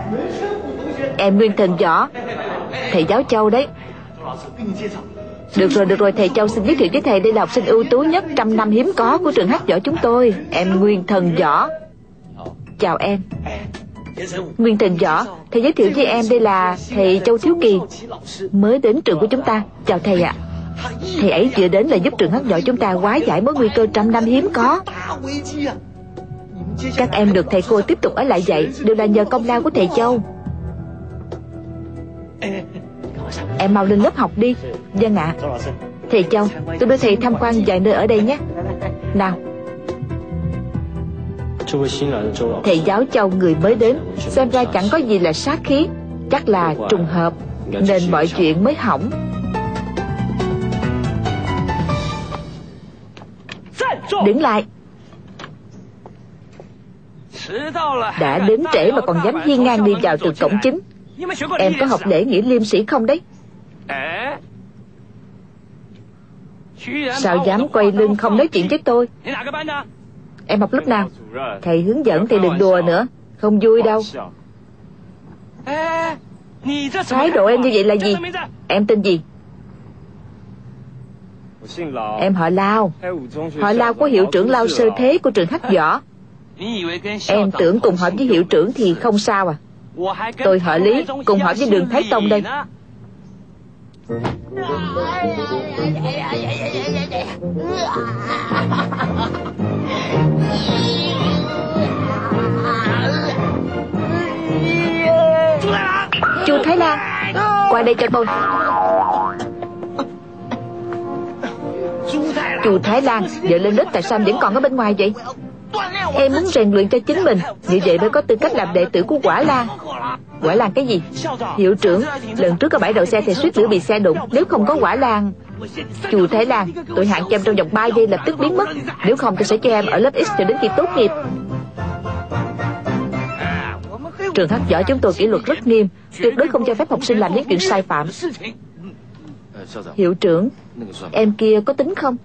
Em Nguyên Thần Võ, thầy giáo Châu đấy. Được rồi, thầy Châu xin giới thiệu với thầy, đây là học sinh ưu tú nhất 100 năm hiếm có của trường hát võ chúng tôi. Em Nguyên Thần Võ. Chào em. Nguyên Thần Võ, thầy giới thiệu với em, đây là thầy Châu Thiếu Kỳ, mới đến trường của chúng ta. Chào thầy ạ. Thầy ấy vừa đến là giúp trường hát võ chúng ta hóa giải mối nguy cơ 100 năm hiếm có. Các em được thầy cô tiếp tục ở lại dạy đều là nhờ công lao của thầy Châu. Em mau lên lớp học đi. Vâng ạ. Thầy Châu, tôi đưa thầy tham quan vài nơi ở đây nhé. Nào. Thầy giáo Châu người mới đến, xem ra chẳng có gì là sát khí, chắc là trùng hợp, nên mọi chuyện mới hỏng. Đứng lại. Đã đến trễ mà còn dám hiên ngang đi vào từ cổng chính. Em có học lễ nghĩa liêm sĩ không đấy? Sao dám quay lưng không nói chuyện với tôi? Em học lớp nào? Thầy hướng dẫn thì đừng đùa nữa, không vui đâu. Thái độ em như vậy là gì? Em tên gì? Em họ Lao. Họ Lao của hiệu trưởng Lao Sơ Thế của trường hát võ. Em tưởng cùng hợp với hiệu trưởng thì không sao à? Tôi họ Lý, cùng hợp với Đường Thái Tông đây. Chu Thái Lan, qua đây cho tôi. Chu Thái Lan, giờ lên lớp tại sao vẫn còn ở bên ngoài vậy? Em muốn rèn luyện cho chính mình, như vậy mới có tư cách làm đệ tử của Quả Lan. Quả Lan cái gì? Hiệu trưởng, lần trước ở bãi đậu xe thì suýt nữa bị xe đụng. Nếu không có Quả Lan. Chu Thái Lan, tôi hạn cho em trong vòng 3 giây lập tức biến mất. Nếu không tôi sẽ cho em ở lớp X cho đến khi tốt nghiệp. Trường hát võ chúng tôi kỷ luật rất nghiêm, tuyệt đối không cho phép học sinh làm những chuyện sai phạm. Hiệu trưởng, em kia có tính không?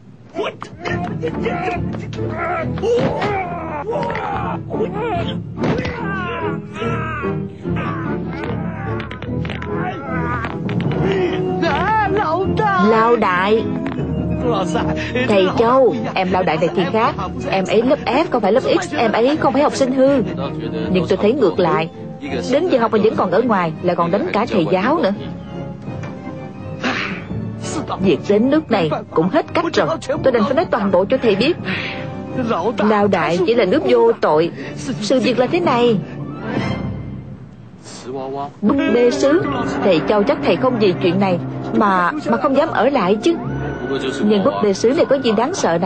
Lao Đại. Thầy Châu, em Lao Đại này thì khác. Em ấy lớp F không phải lớp X, em ấy không phải học sinh hư. Nhưng tôi thấy ngược lại, đến giờ học mà vẫn còn ở ngoài, lại còn đánh cả thầy giáo nữa. Việc đến nước này cũng hết cách rồi, tôi đành phải nói toàn bộ cho thầy biết. Lao Đại chỉ là nước vô tội. Sự việc là thế này. Búp bê sứ, thầy Châu chắc thầy không vì chuyện này mà không dám ở lại chứ. Nhưng búp bê sứ này có gì đáng sợ nào?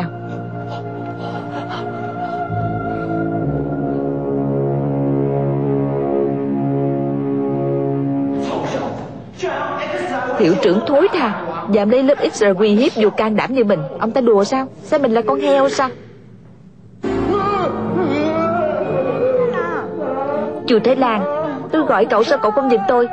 Hiệu trưởng thối tha, dám lấy lớp X rồi uy hiếp dù can đảm như mình. Ông ta đùa sao? Sao mình là con heo sao? Chu Thái Lan, tôi gọi cậu sao cậu không nhìn tôi?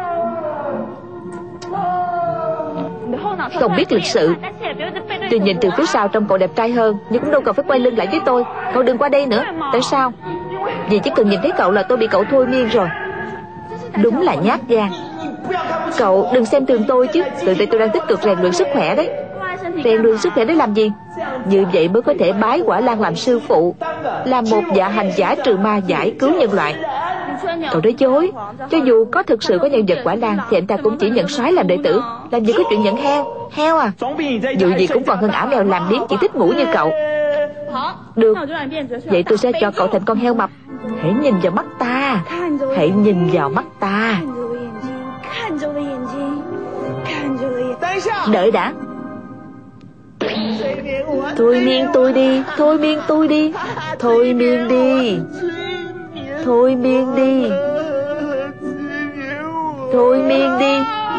Không biết lịch sự. Tôi nhìn từ phía sau trông cậu đẹp trai hơn, nhưng cũng đâu cần phải quay lưng lại với tôi. Cậu đừng qua đây nữa. Tại sao? Vì chỉ cần nhìn thấy cậu là tôi bị cậu thôi miên rồi. Đúng là nhát gan. Cậu đừng xem thường tôi chứ. Từ đây tôi đang tích cực rèn luyện sức khỏe đấy. Rèn luyện sức khỏe để làm gì? Như vậy mới có thể bái Quả Lan làm sư phụ, làm một dạ hành giả trừ ma giải cứu nhân loại. Cậu nói dối. Cho dù có thực sự có nhân vật Quả Lan thì anh ta cũng chỉ nhận soái làm đệ tử, làm gì có chuyện nhận heo. Heo à? Dù gì cũng còn hơn ả mèo làm biếng chỉ thích ngủ như cậu. Được, vậy tôi sẽ cho cậu thành con heo mập. Hãy nhìn vào mắt ta. Hãy nhìn vào mắt ta. Đợi đã. Thôi miên tôi đi. Thôi miên tôi đi. Thôi miên đi. Thôi miên đi. Thôi miên đi.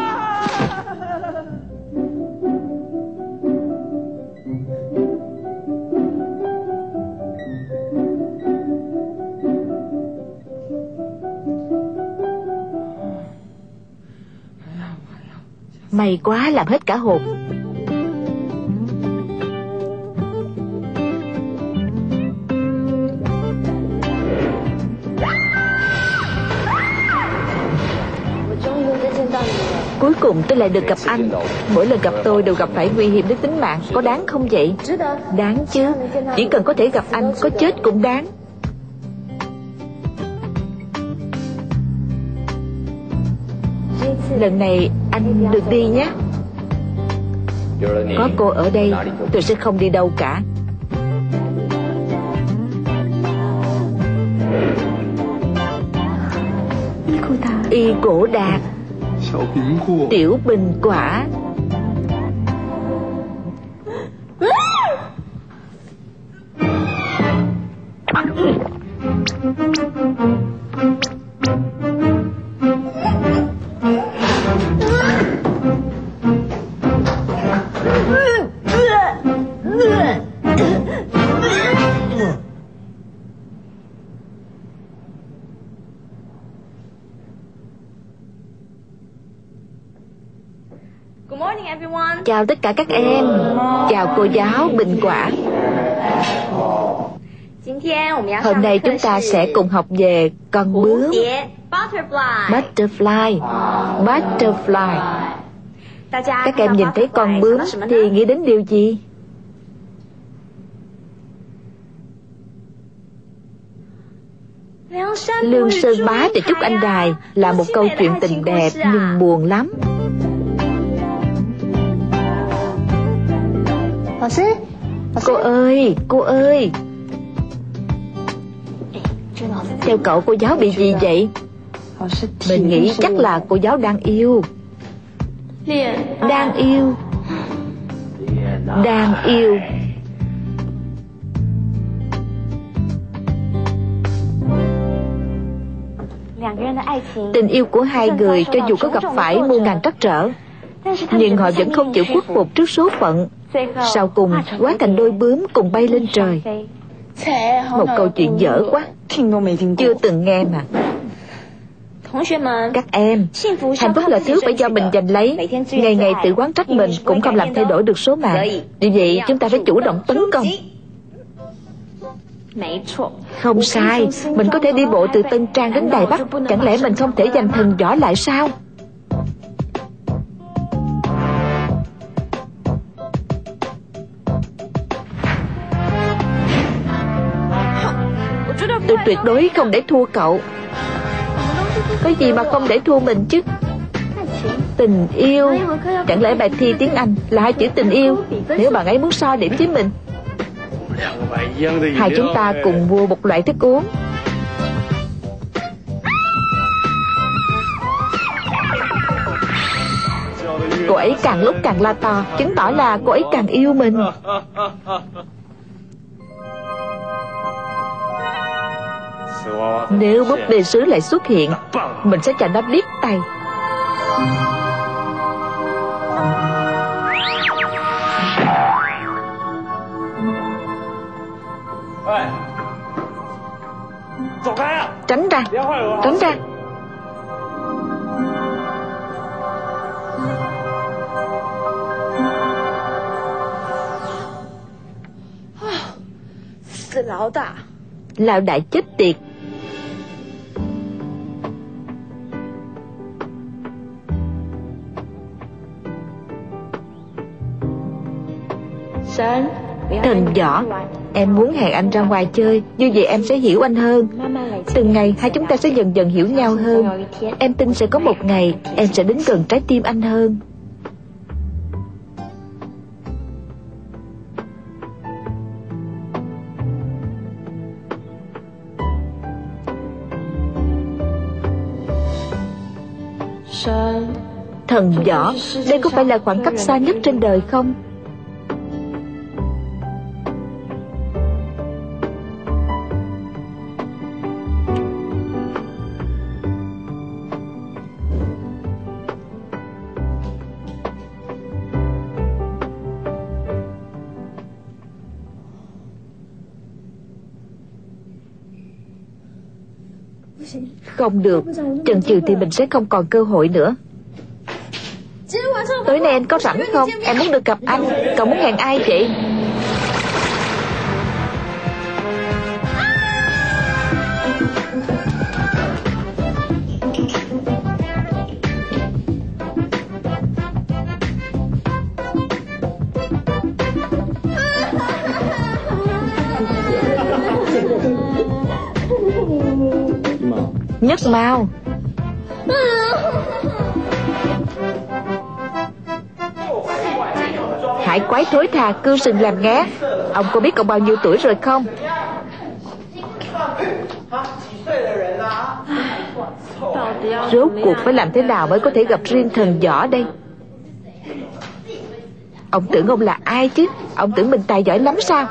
May quá làm hết cả hồn. Cuối cùng tôi lại được gặp anh. Mỗi lần gặp tôi đều gặp phải nguy hiểm đến tính mạng. Có đáng không vậy? Đáng chứ. Chỉ cần có thể gặp anh, có chết cũng đáng. Lần này anh được đi nhé. Có cô ở đây, tôi sẽ không đi đâu cả. Y cổ đạt, tiểu bình quả. Chào tất cả các em. Chào cô giáo Bình Quả. Hôm nay chúng ta sẽ cùng học về con bướm. Butterfly. Các em nhìn thấy con bướm thì nghĩ đến điều gì? Lương Sơn Bá và Trúc Anh Đài là một câu chuyện tình đẹp nhưng buồn lắm. Cô ơi. Theo cậu, cô giáo bị gì vậy? Mình nghĩ chắc là cô giáo đang yêu. Đang yêu. Tình yêu của hai người cho dù có gặp phải muôn ngàn trắc trở, nhưng họ vẫn không chịu khuất phục trước số phận. Sau cùng hóa thành đôi bướm cùng bay lên trời. Một câu chuyện dở quá, chưa từng nghe mà. Các em, hạnh phúc là thứ phải do mình giành lấy. Ngày ngày tự oán trách mình cũng không làm thay đổi được số mạng. Vì vậy chúng ta phải chủ động tấn công. Không sai, mình có thể đi bộ từ Tân Trang đến Đài Bắc. Chẳng lẽ mình không thể giành thần võ lại sao? Tôi tuyệt đối không để thua cậu. Có gì mà không để thua mình chứ? Tình yêu. Chẳng lẽ bài thi tiếng Anh là hai chữ tình yêu? Nếu bạn ấy muốn so điểm với mình, hai chúng ta cùng mua một loại thức uống. Cô ấy càng lúc càng la to, chứng tỏ là cô ấy càng yêu mình. Nếu búp bê sứ lại xuất hiện, mình sẽ cho nó điếc tay. Tránh ra. Lão đại chết tiệt. Thần Võ, em muốn hẹn anh ra ngoài chơi, như vậy em sẽ hiểu anh hơn. Từng ngày hai chúng ta sẽ dần dần hiểu nhau hơn. Em tin sẽ có một ngày em sẽ đến gần trái tim anh hơn. Thần Võ, đây có phải là khoảng cách xa nhất trên đời không? Không được, chần chừ thì mình sẽ không còn cơ hội nữa. Tối nay anh có rảnh không? Em muốn được gặp anh. Cậu muốn hẹn ai vậy? Nhất mau. Hải quái thối tha, cư sừng làm ngé. Ông có biết ông bao nhiêu tuổi rồi không? Rốt cuộc phải làm thế nào mới có thể gặp riêng thần võ đây? Ông tưởng ông là ai chứ? Ông tưởng mình tài giỏi lắm sao?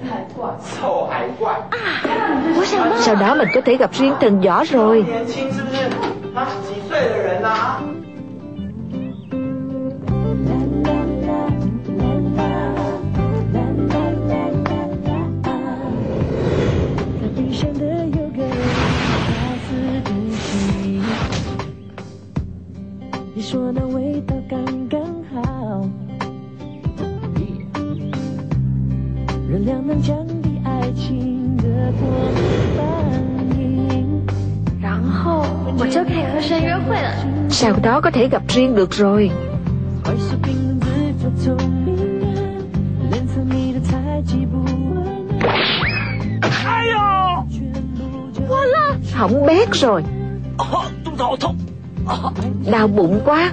Sau đó mình có thể gặp riêng thần võ rồi. Sau đó có thể gặp riêng được rồi. Hỏng bét rồi. Đau bụng quá.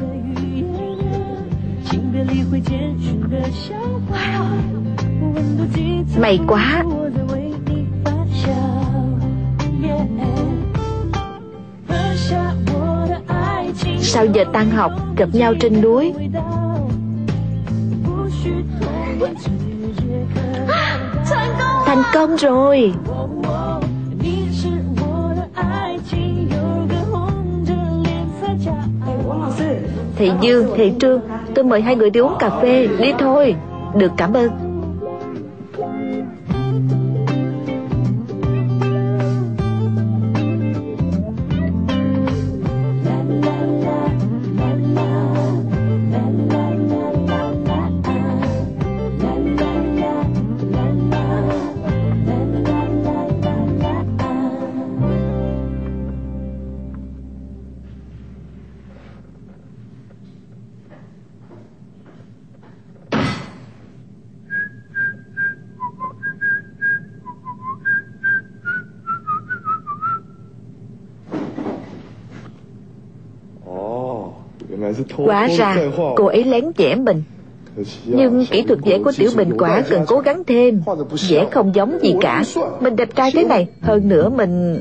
May quá. Sau giờ tan học gặp nhau trên núi. Thành công rồi. Thầy Dương, thầy Trương, tôi mời hai người đi uống cà phê. Đi thôi. Được, cảm ơn. Hóa ra cô ấy lén vẽ mình. Nhưng kỹ thuật vẽ của Tiểu Bình quả cần cố gắng thêm. Vẽ không giống gì cả. Mình đẹp trai thế này. Hơn nữa mình...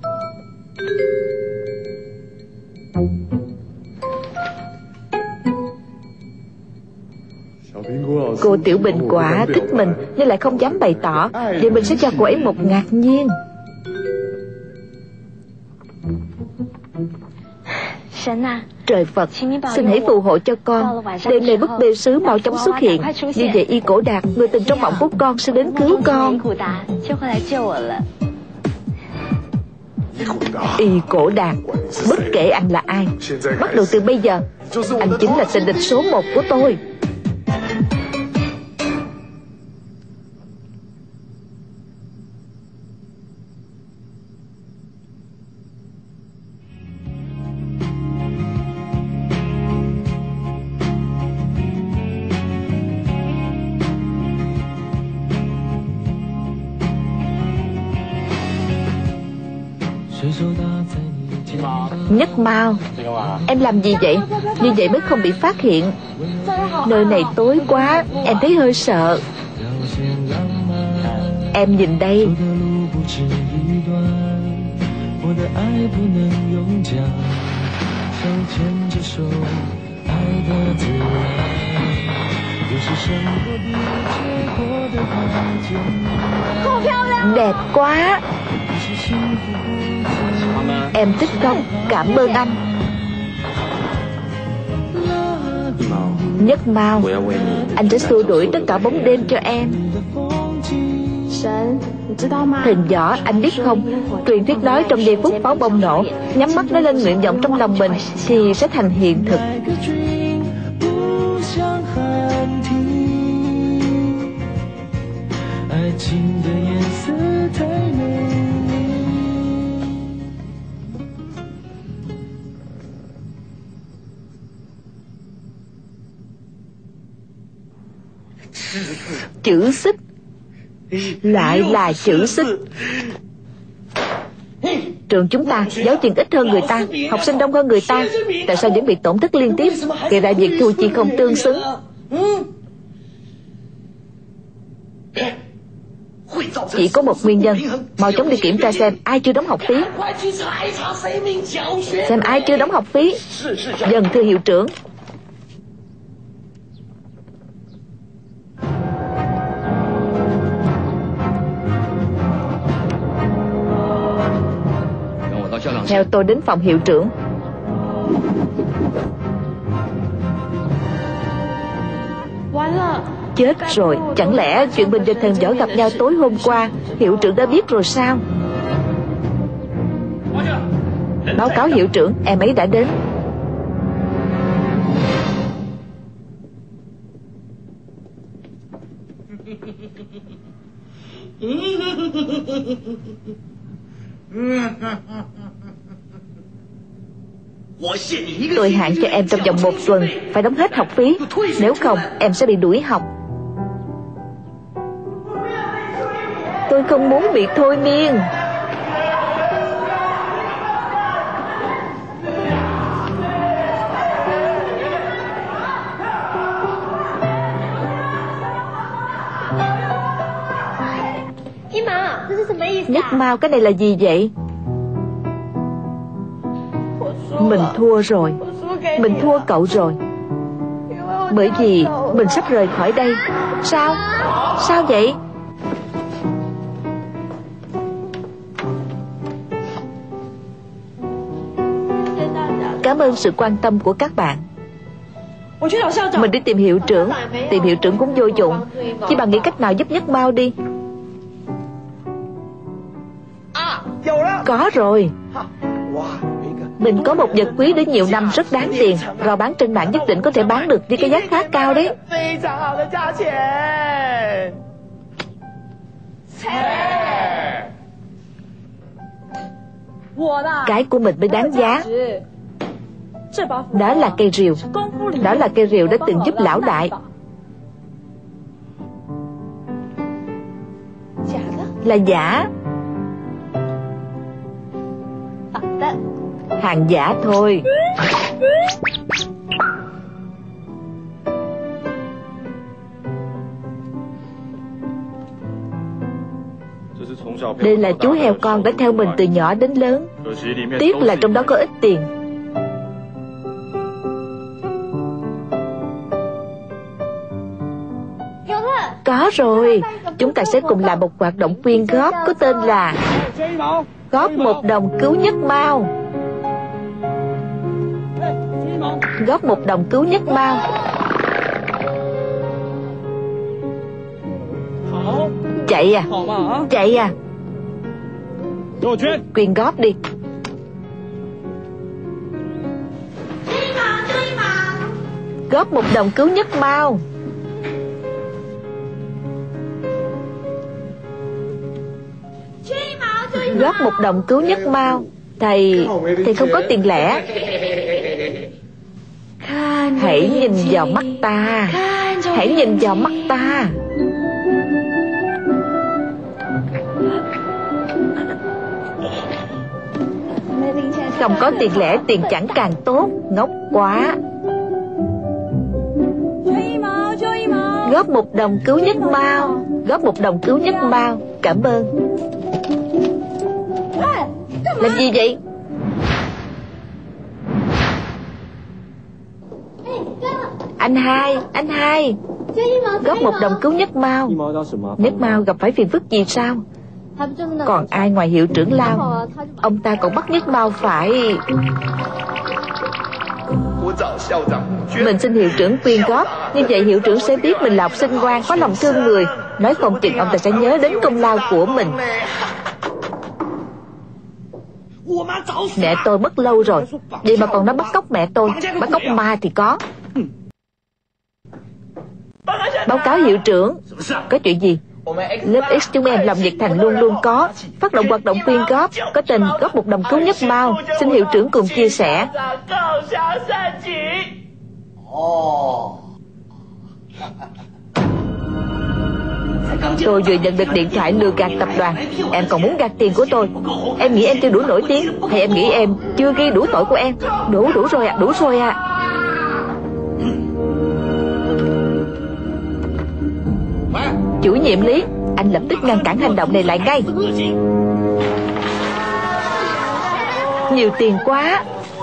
Cô Tiểu Bình quả thích mình nhưng lại không dám bày tỏ. Vậy mình sẽ cho cô ấy một ngạc nhiên. Trời Phật, xin hãy phù hộ cho con. Đêm nay búp bê sứ mau chóng xuất hiện. Như vậy Y Cổ Đạt, người từng trong mộng của con, sẽ đến cứu con. Y Cổ Đạt, bất kể anh là ai, bắt đầu từ bây giờ, anh chính là tình địch số 1 của tôi. Nhất Mao, em làm gì vậy? Như vậy mới không bị phát hiện. Nơi này tối quá, em thấy hơi sợ. Em nhìn đây. Đẹp quá. Em thích không? Cảm ơn anh. Nhất Mao, anh sẽ xua đuổi tất cả bóng đêm cho em. Thần võ, anh biết không? Truyền thuyết nói trong giây phút pháo bông nổ, nhắm mắt nói lên nguyện vọng trong lòng mình thì sẽ thành hiện thực. Chữ xích. Lại là chữ xích. Trường chúng ta giáo viên ít hơn người ta, học sinh đông hơn người ta, tại sao vẫn bị tổn thất liên tiếp? Kỳ đại việc thu chi không tương xứng. Chỉ có một nguyên nhân. Mau chóng đi kiểm tra xem ai chưa đóng học phí. Xem ai chưa đóng học phí. Dần thưa hiệu trưởng. Theo tôi đến phòng hiệu trưởng. Chết rồi, chẳng lẽ chuyện Bình và Thần Võ gặp nhau tối hôm qua hiệu trưởng đã biết rồi sao? Báo cáo hiệu trưởng, em ấy đã đến. Tôi hạn cho em trong vòng 1 tuần phải đóng hết học phí. Nếu không em sẽ bị đuổi học. Tôi không muốn bị thôi miên. Nhất Mao, cái này là gì vậy? Mình thua rồi. Mình thua cậu rồi. Bởi vì mình sắp rời khỏi đây. Sao? Sao vậy? Cảm ơn sự quan tâm của các bạn. Mình đi tìm hiệu trưởng. Tìm hiệu trưởng cũng vô dụng. Chỉ bằng nghĩ cách nào giúp Nhất Mao đi. Có rồi. Mình có một vật quý đến nhiều năm rất đáng tiền. Rao bán trên mạng nhất định có thể bán được với cái giá khá cao đấy. Cái của mình mới đáng giá. Đó là cây rìu. Đó là cây rìu đã từng giúp lão đại. Là giả. Hàng giả thôi. Đây là chú heo con đã theo mình từ nhỏ đến lớn. Tiếc là trong đó có ít tiền. Có rồi. Chúng ta sẽ cùng làm một hoạt động quyên góp có tên là Góp 1 đồng cứu Nhất Mao. Góp 1 đồng cứu Nhất Mao. Chạy à? Chạy à? Quyên góp đi. Góp 1 đồng cứu Nhất Mao. Góp 1 đồng cứu Nhất Mao. Thầy không có tiền lẻ. Hãy nhìn vào mắt ta. Hãy nhìn vào mắt ta. Không có tiền lẻ tiền chẳng càng tốt. Ngốc quá. Góp 1 đồng cứu Nhất Mao. Góp 1 đồng cứu Nhất Mao. Cảm ơn. Làm gì vậy? Anh hai. Góp 1 đồng cứu Nhất Mao. Nhất Mao gặp phải phiền phức gì sao? Còn ai ngoài hiệu trưởng Lao? Ông ta còn bắt Nhất Mao phải... Mình xin hiệu trưởng quyên góp. Như vậy hiệu trưởng sẽ biết mình là học sinh ngoan, có lòng thương người. Nói không chừng ông ta sẽ nhớ đến công lao của mình. Mẹ tôi mất lâu rồi, vậy mà còn nó bắt cóc mẹ tôi. Bắt cóc ma thì có. Báo cáo hiệu trưởng. Có chuyện gì? Lớp X chúng em làm nhiệt thành luôn luôn có phát động hoạt động quyên góp có tên Góp 1 đồng cứu Nhất Mao. Xin hiệu trưởng cùng chia sẻ. Tôi vừa nhận được điện thoại lừa gạt tập đoàn. Em còn muốn gạt tiền của tôi. Em nghĩ em chưa đủ nổi tiếng, hay em nghĩ em chưa ghi đủ tội của em? Đủ rồi ạ, đủ rồi ạ. Chủ nhiệm Lý, anh lập tức ngăn cản hành động này lại ngay. Nhiều tiền quá.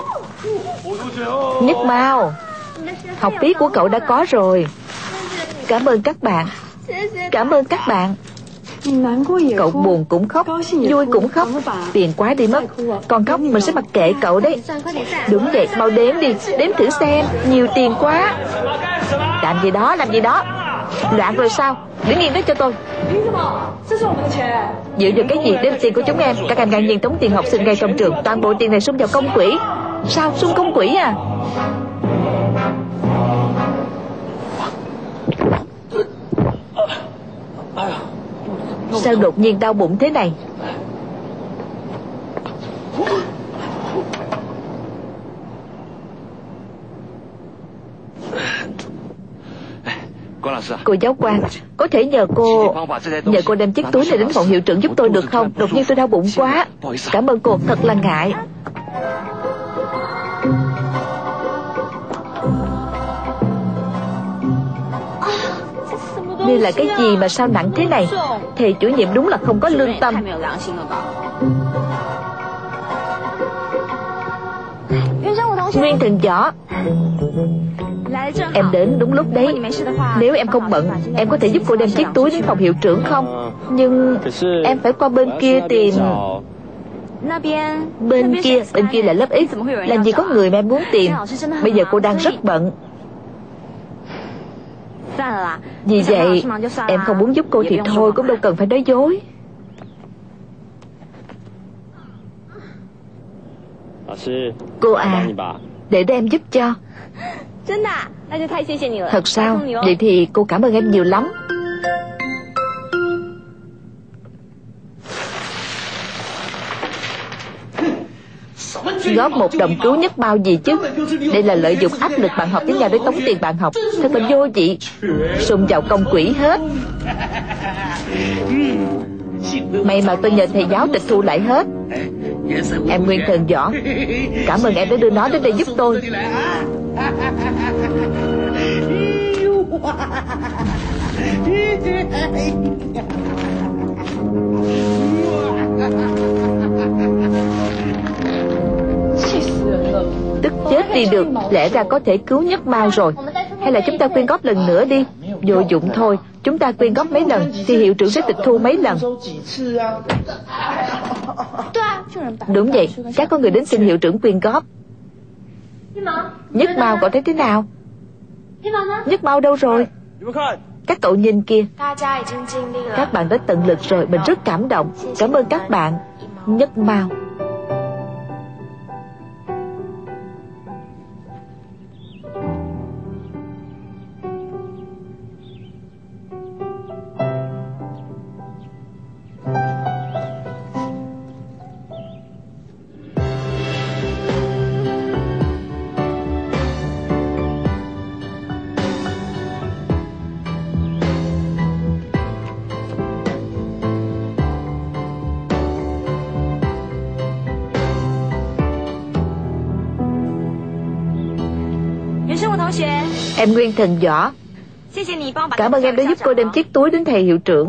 Nhất Mao, học phí của cậu đã có rồi. Cảm ơn các bạn. Cảm ơn các bạn. Cậu buồn cũng khóc, vui cũng khóc. Tiền quá đi mất. Còn khóc mình sẽ mặc kệ cậu đấy. Đúng vậy, mau đếm đi. Đếm thử xem. Nhiều tiền quá. Làm gì đó, làm gì đó. Loạn rồi sao? Đứng yên đó cho tôi. Dựa được cái gì đếm tiền của chúng em? Các em ngang nhiên tống tiền học sinh ngay trong trường. Toàn bộ tiền này xung vào công quỹ. Sao xung công quỹ à? Sao đột nhiên đau bụng thế này? Cô giáo quan, có thể nhờ cô đem chiếc túi này đến phòng hiệu trưởng giúp tôi được không? Đột nhiên tôi đau bụng quá. Cảm ơn cô, thật là ngại. Đây là cái gì mà sao nặng thế này? Thầy chủ nhiệm đúng là không có lương tâm. Nguyên Thần Võ, em đến đúng lúc đấy. Nếu em không bận, em có thể giúp cô đem chiếc túi đến phòng hiệu trưởng không? Nhưng em phải qua bên kia tìm. Bên kia là lớp X. Làm gì có người mà em muốn tìm. Bây giờ cô đang rất bận. Vì vậy em không muốn giúp cô thì thôi, cũng đâu cần phải nói dối. Cô à, để em giúp cho. Thật sao? Vậy thì cô cảm ơn em nhiều lắm. Góp 1 đồng cứu Nhất Mao gì chứ? Đây là lợi dụng áp lực bạn học với nhau để tống tiền bạn học. Thật là vô vị. Xung vào công quỹ hết. May mà tôi nhờ thầy giáo tịch thu lại hết. Em Nguyên Thần Võ, cảm ơn em đã đưa nó đến đây giúp tôi. Tức chết đi được. Lẽ ra có thể cứu Nhất Mao rồi. Hay là chúng ta quyên góp lần nữa đi. Vô dụng thôi. Chúng ta quyên góp mấy lần thì hiệu trưởng sẽ tịch thu mấy lần. Đúng vậy, chắc có người đến xin hiệu trưởng quyên góp. Nhất Mao cậu thấy thế nào? Nhất Mao đâu rồi? Các cậu nhìn kia. Các bạn đã tận lực rồi, mình rất cảm động. Cảm ơn các bạn. Nhất Mao. Em Nguyên Thần Võ, cảm ơn em đã giúp cô đem chiếc túi đến thầy hiệu trưởng.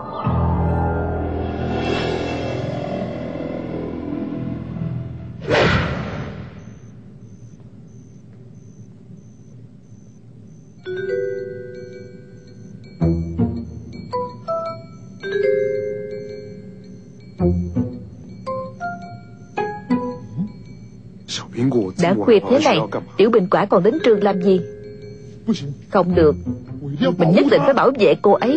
Đã khuya thế này, Tiểu Bình Quả còn đến trường làm gì? Không được, mình nhất định phải bảo vệ cô ấy.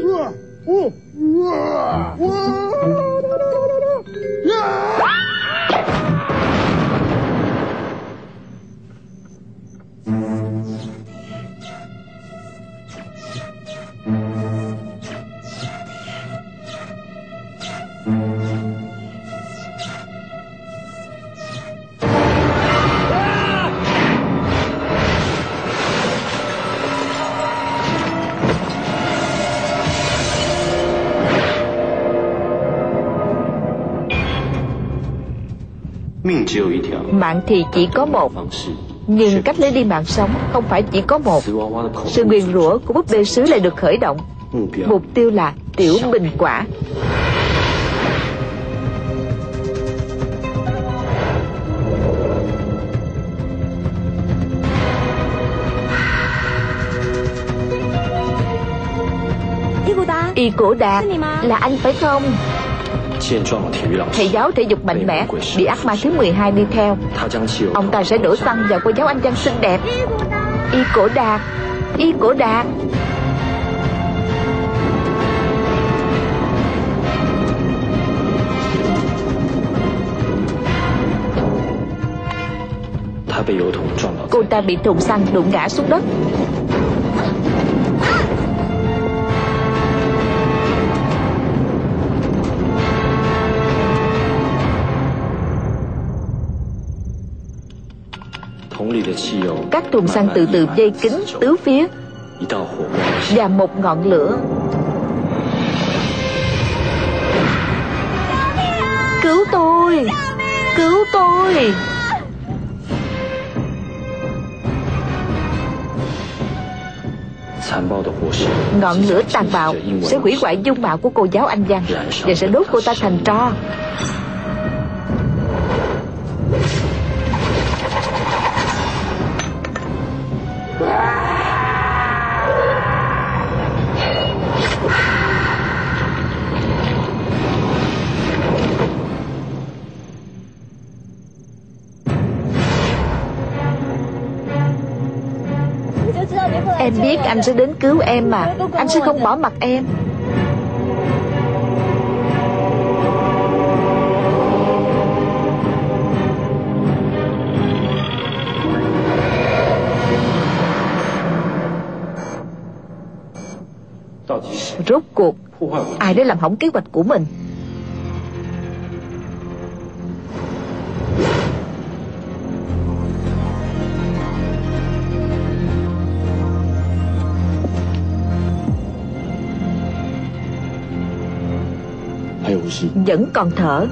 Mạng thì chỉ có một, nhưng cách lấy đi mạng sống không phải chỉ có một. Sự nguyền rủa của búp bê sứ lại được khởi động. Mục tiêu là Tiểu Bình Quả. Y Cổ Đạt, là anh phải không? Thầy giáo thể dục mạnh mẽ bị ác ma thứ 12 đi theo. Ông ta sẽ đổ xăng vào cô giáo Anh văn xinh đẹp. Y Cổ Đạt, Y Cổ Đạt. Cô ta bị thùng xăng đụng ngã xuống đất. Các thùng xăng từ từ vây kín tứ phía, và một ngọn lửa. Cứu tôi! Cứu tôi! Ngọn lửa tàn bạo sẽ hủy hoại dung mạo của cô giáo Anh văn và sẽ đốt cô ta thành tro. Em biết anh sẽ đến cứu em mà. Anh sẽ không bỏ mặc em. Rốt cuộc ai đã làm hỏng kế hoạch của mình? Vẫn còn thở.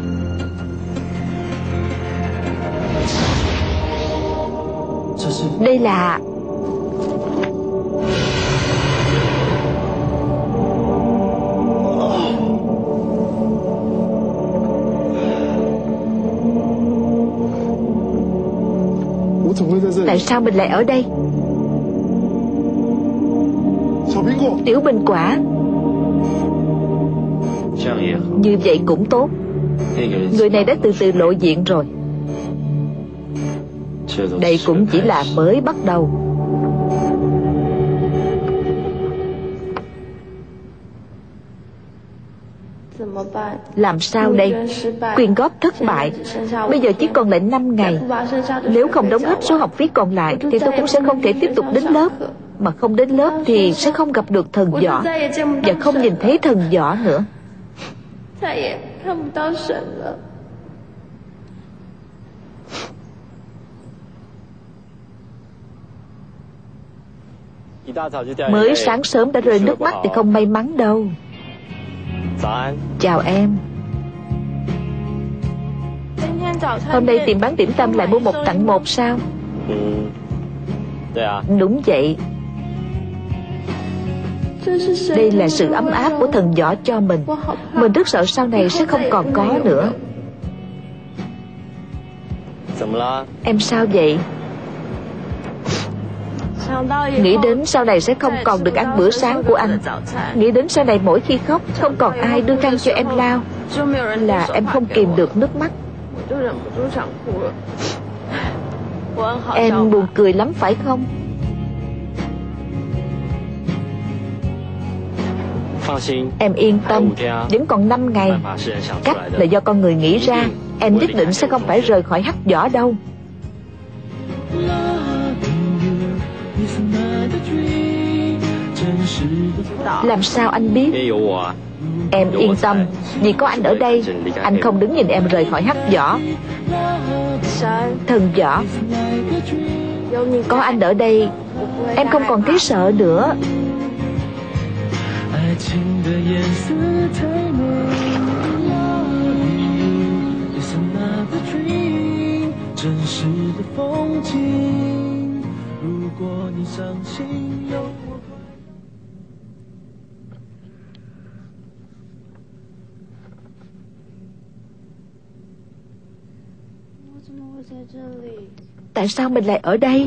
Đây là... Tại sao mình lại ở đây? Tiểu Bình Quả. Như vậy cũng tốt. Người này đã từ từ lộ diện rồi. Đây cũng chỉ là mới bắt đầu. Làm sao đây? Quyên góp thất bại. Bây giờ chỉ còn lại 5 ngày. Nếu không đóng hết số học phí còn lại thì tôi cũng sẽ không thể tiếp tục đến lớp. Mà không đến lớp thì sẽ không gặp được thần võ, và không nhìn thấy thần võ nữa. Mới sáng sớm đã rơi nước mắt thì không may mắn đâu. Chào em. Hôm nay tiệm bán điểm tâm lại mua 1 tặng 1 sao? Đúng vậy. Đây là sự ấm áp của thần võ cho mình. Mình rất sợ sau này sẽ không còn có nữa. Em sao vậy? Nghĩ đến sau này sẽ không còn được ăn bữa sáng của anh. Nghĩ đến sau này mỗi khi khóc không còn ai đưa khăn cho em lau, là em không kìm được nước mắt. Em buồn cười lắm phải không? Em yên tâm, vẫn còn 5 ngày. Cách là do con người nghĩ ra. Em nhất định sẽ không phải rời khỏi Hắc Võ đâu. Làm sao anh biết? Em yên tâm, vì có anh ở đây, anh không đứng nhìn em rời khỏi Hắc Võ. Thần võ, có anh ở đây, em không còn thấy sợ nữa. Tại sao mình lại ở đây?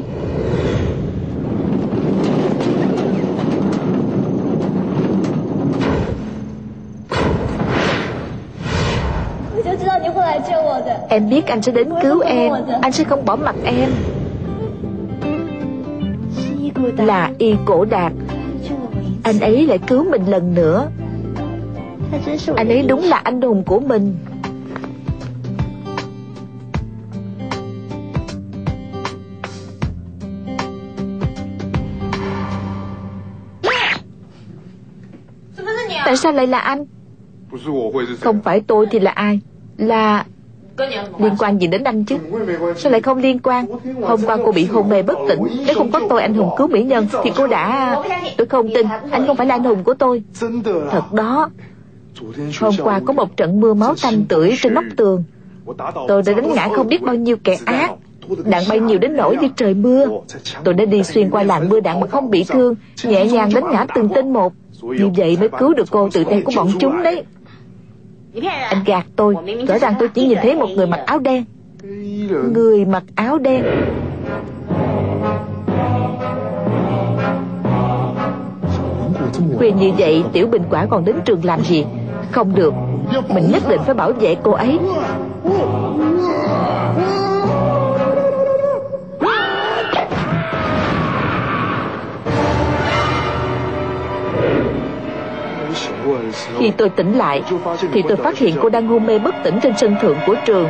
Em biết anh sẽ đến cứu em. Anh sẽ không bỏ mặc em. Là Y Cổ Đạt. Anh ấy lại cứu mình lần nữa. Anh ấy đúng là anh hùng của mình. Tại sao lại là anh? Không phải tôi thì là ai? Là... Liên quan gì đến anh chứ? Sao lại không liên quan? Hôm qua cô bị hôn mê bất tỉnh. Nếu không có tôi anh hùng cứu mỹ nhân thì cô đã... Tôi không tin. Anh không phải là anh hùng của tôi. Thật đó. Hôm qua có một trận mưa máu tanh tưởi trên nóc tường. Tôi đã đánh ngã không biết bao nhiêu kẻ ác. Đạn bay nhiều đến nỗi như trời mưa. Tôi đã đi xuyên qua làn mưa đạn mà không bị thương, nhẹ nhàng đánh ngã từng tên một. Như vậy mới cứu được cô từ tay của bọn chúng đấy. Anh gạt tôi. Rõ ràng tôi chỉ nhìn thấy một người mặc áo đen. Người mặc áo đen. Khuya như vậy Tiểu Bình Quả còn đến trường làm gì? Không được. Mình nhất định phải bảo vệ cô ấy. Khi tôi tỉnh lại thì tôi phát hiện cô đang hôn mê bất tỉnh trên sân thượng của trường.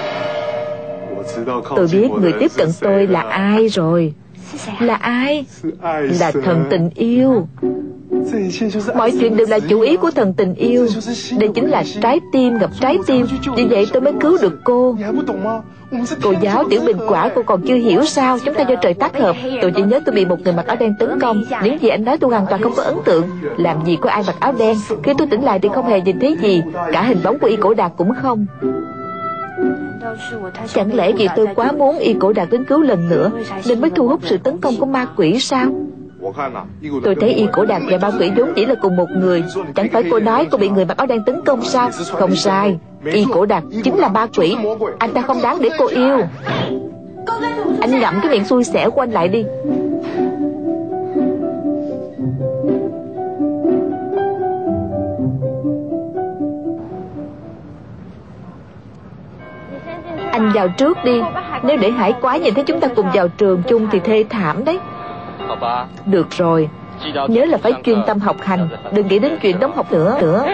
Tôi biết người tiếp cận tôi là ai rồi. Là ai? Là thần tình yêu. Mọi chuyện đều là chủ ý của thần tình yêu. Đây chính là trái tim gặp trái tim. Vì vậy tôi mới cứu được cô. Cô giáo Tiểu Bình Quả, cô còn chưa hiểu sao? Chúng ta do trời tác hợp. Tôi chỉ nhớ tôi bị một người mặc áo đen tấn công. Những gì anh nói tôi hoàn toàn không có ấn tượng. Làm gì có ai mặc áo đen? Khi tôi tỉnh lại thì không hề nhìn thấy gì. Cả hình bóng của Y Cổ Đạt cũng không. Chẳng lẽ vì tôi quá muốn Y Cổ Đạt đến cứu lần nữa nên mới thu hút sự tấn công của ma quỷ sao? Tôi thấy Y Cổ Đạt và ma quỷ vốn chỉ là cùng một người. Chẳng phải cô nói cô bị người mặc áo đen tấn công sao? Không sai. Y Cổ Đạt chính là ma quỷ. Anh ta không đáng để cô yêu. Anh ngậm cái miệng xui xẻo của anh lại đi. Anh vào trước đi. Nếu để Hải Quái nhìn thấy chúng ta cùng vào trường chung thì thê thảm đấy. Được rồi. Nhớ là phải chuyên tâm học hành. Đừng nghĩ đến chuyện đóng học nữa.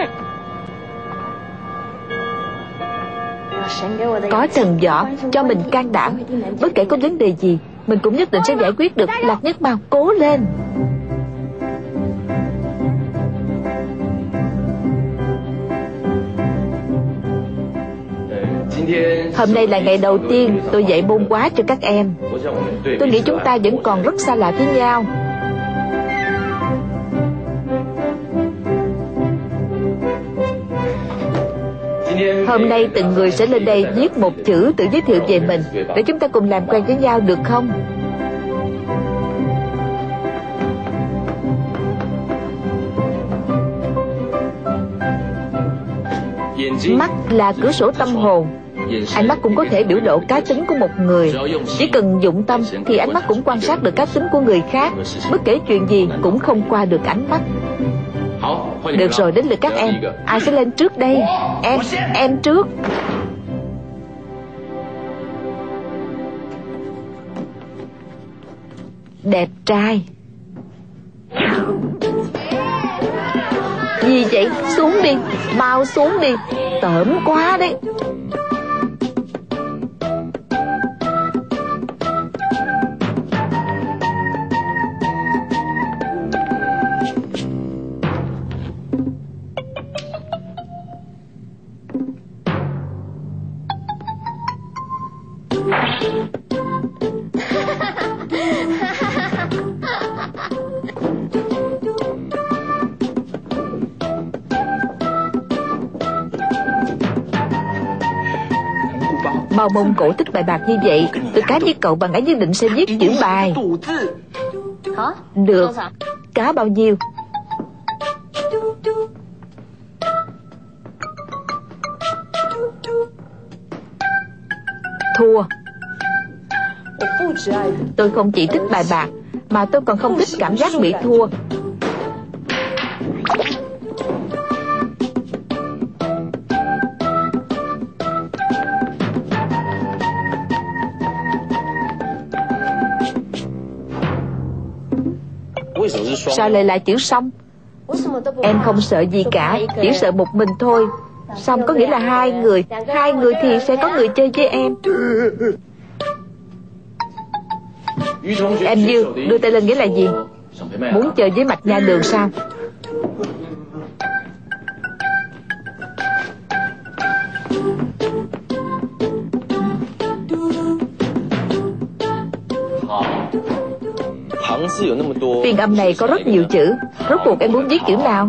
Có thần võ cho mình can đảm. Bất kể có vấn đề gì mình cũng nhất định sẽ giải quyết được. Lạc Nhất Mao, cố lên. Hôm nay là ngày đầu tiên tôi dạy môn hóa cho các em. Tôi nghĩ chúng ta vẫn còn rất xa lạ với nhau. Hôm nay từng người sẽ lên đây viết một chữ tự giới thiệu về mình, để chúng ta cùng làm quen với nhau được không? Mắt là cửa sổ tâm hồn. Ánh mắt cũng có thể biểu lộ cá tính của một người. Chỉ cần dụng tâm thì ánh mắt cũng quan sát được cá tính của người khác. Bất kể chuyện gì cũng không qua được ánh mắt. Được rồi, đến lượt các em. Ai sẽ lên trước đây? Em trước. Đẹp trai. Gì vậy? Xuống đi. Mau xuống đi. Tởm quá đấy. Bao Mông Cổ thích bài bạc như vậy, tôi cá với cậu bằng ấy nhất định sẽ viết chữ bài. Được. Cá bao nhiêu? Thua. Tôi không chỉ thích bài bạc, mà tôi còn không thích cảm giác bị thua. Sao lại là chữ xong? Em không sợ gì cả, chỉ sợ một mình thôi. Xong có nghĩa là hai người thì sẽ có người chơi với em. Em Dương, đưa tay lên nghĩa là gì? Muốn chơi với Mạch Nha Đường sao? Phiên âm này có rất nhiều chữ, rốt cuộc em muốn viết chữ nào?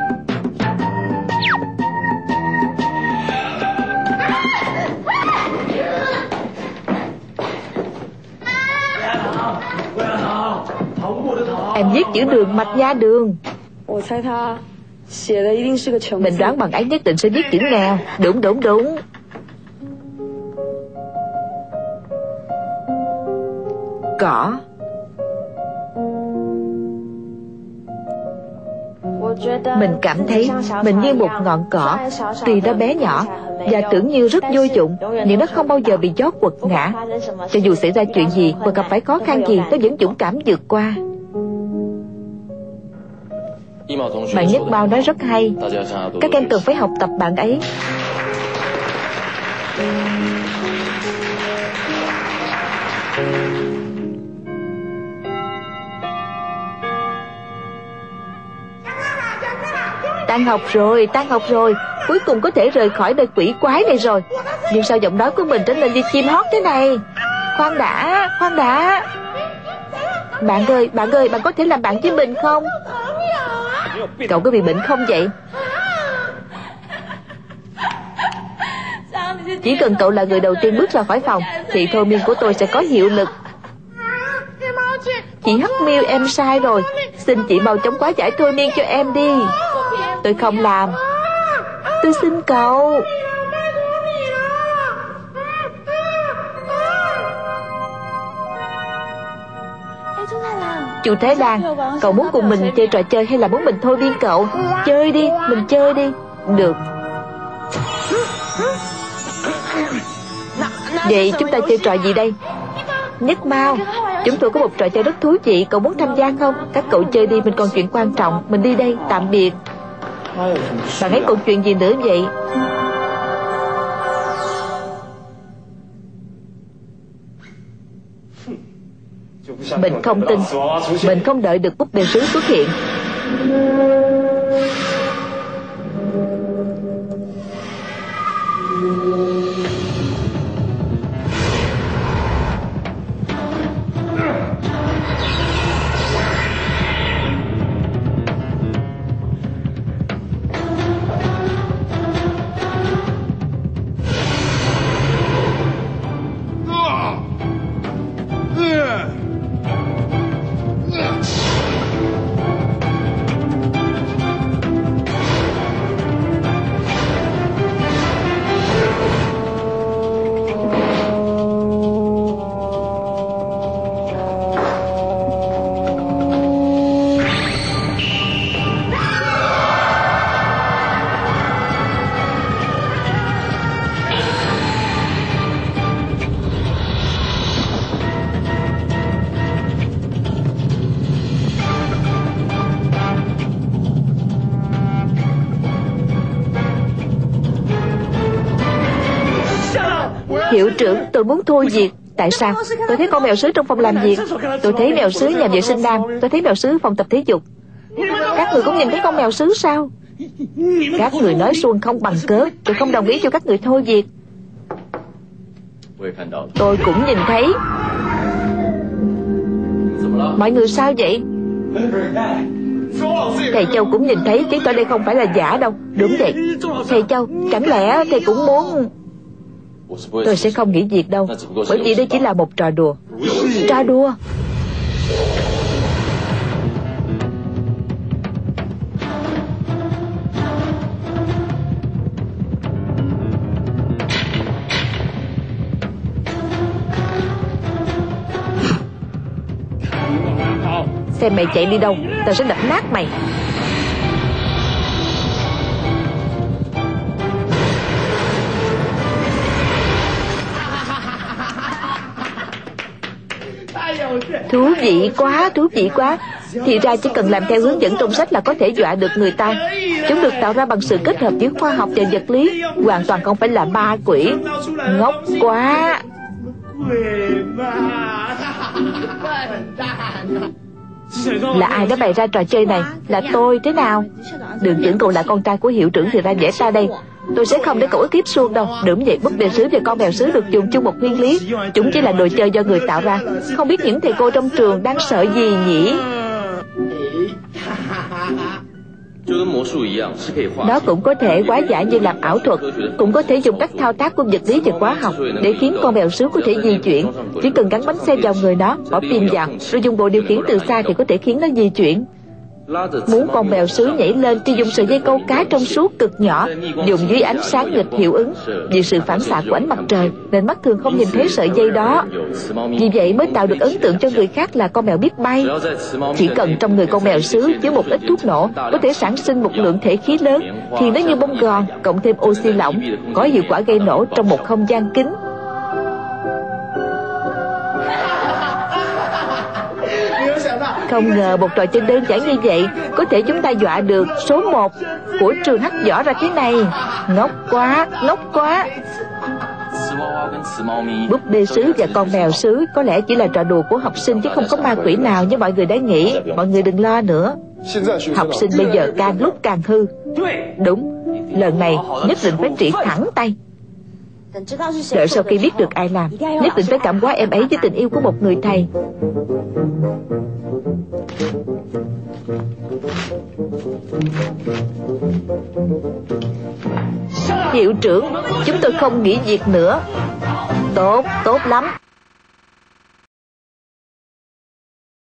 Em viết chữ Đường, Mạch Nha Đường. Mình đoán bằng ấy nhất định sẽ viết chữ nào. Đúng. Cỏ. Mình cảm thấy mình như một ngọn cỏ, tuy nó bé nhỏ và tưởng như rất vô dụng, nhưng nó không bao giờ bị gió quật ngã. Cho dù xảy ra chuyện gì và gặp phải khó khăn gì, nó vẫn dũng cảm vượt qua. Bạn Nhất Mao nói rất hay, các em cần phải học tập bạn ấy. Tan học rồi, cuối cùng có thể rời khỏi nơi quỷ quái này rồi. Nhưng sao giọng nói của mình trở nên như chim hót thế này? Khoan đã. Bạn ơi, bạn có thể làm bạn với mình không? Cậu có bị bệnh không vậy? Chỉ cần cậu là người đầu tiên bước ra khỏi phòng thì thôi miên của tôi sẽ có hiệu lực. Chị Hắc Miêu, em sai rồi. Xin chị mau chóng quá giải thôi miên cho em đi. Tôi không làm. Tôi xin cậu. Chú Thái Lan, cậu muốn cùng mình chơi trò chơi hay là muốn mình thôi miên cậu? Chơi đi, mình chơi đi. Được. Vậy chúng ta chơi trò gì đây? Nhất Mao, chúng tôi có một trò chơi rất thú vị, cậu muốn tham gia không? Các cậu chơi đi, mình còn chuyện quan trọng. Mình đi đây, tạm biệt. Bạn ấy còn chuyện gì nữa vậy? Mình không tin. Mình không đợi được búp bê sứ xuất hiện. Hiệu trưởng, tôi muốn thôi việc. Tại sao? Tôi thấy con mèo sứ trong phòng làm việc. Tôi thấy mèo sứ nhà vệ sinh nam. Tôi thấy mèo sứ phòng tập thể dục. Các người cũng nhìn thấy con mèo sứ sao? Các người nói suông không bằng cớ. Tôi không đồng ý cho các người thôi việc. Tôi cũng nhìn thấy. Mọi người sao vậy? Thầy Châu cũng nhìn thấy, chứng tỏ đây không phải là giả đâu. Đúng vậy. Thầy Châu, chẳng lẽ thầy cũng muốn... Tôi sẽ không nghỉ việc đâu, bởi vì đây chỉ là một trò đùa. Trò đùa? Xem mày chạy đi đâu, tao sẽ đập nát mày. Thú vị quá, thú vị quá. Thì ra chỉ cần làm theo hướng dẫn trong sách là có thể dọa được người ta. Chúng được tạo ra bằng sự kết hợp giữa khoa học và vật lý, hoàn toàn không phải là ma quỷ. Ngốc quá. Là ai đã bày ra trò chơi này? Là tôi, thế nào? Đừng tưởng cậu là con trai của hiệu trưởng thì ra vẽ ta đây. Tôi sẽ không để cậu ức hiếp Suông đâu. Đúng vậy, búp bê sứ và con mèo sứ được dùng chung một nguyên lý. Chúng chỉ là đồ chơi do người tạo ra. Không biết những thầy cô trong trường đang sợ gì nhỉ? Nó cũng có thể hóa giải như làm ảo thuật, cũng có thể dùng các thao tác của vật lý và hóa học để khiến con mèo sứ có thể di chuyển. Chỉ cần gắn bánh xe vào người nó, bỏ pin vào, rồi dùng bộ điều khiển từ xa thì có thể khiến nó di chuyển. Muốn con mèo sứ nhảy lên thì dùng sợi dây câu cá trong suốt cực nhỏ, dùng dưới ánh sáng nghịch hiệu ứng vì sự phản xạ của ánh mặt trời, nên mắt thường không nhìn thấy sợi dây đó. Vì vậy mới tạo được ấn tượng cho người khác là con mèo biết bay. Chỉ cần trong người con mèo sứ chứa một ít thuốc nổ có thể sản sinh một lượng thể khí lớn, thì nó như bông gòn cộng thêm oxy lỏng, có hiệu quả gây nổ trong một không gian kín. Không ngờ một trò chơi đơn giản như vậy có thể chúng ta dọa được số 1 của trường hắc võ ra thế này. Ngốc quá, ngốc quá. Búp bê sứ và con mèo sứ có lẽ chỉ là trò đùa của học sinh chứ không có ma quỷ nào như mọi người đã nghĩ. Mọi người đừng lo nữa. Học sinh bây giờ càng lúc càng hư. Đúng, lần này nhất định phải trị thẳng tay. Đợi sau khi biết được ai làm, nhất định phải cảm hóa em ấy với tình yêu của một người thầy. Hiệu trưởng, chúng tôi không nghỉ việc nữa. Tốt, tốt lắm.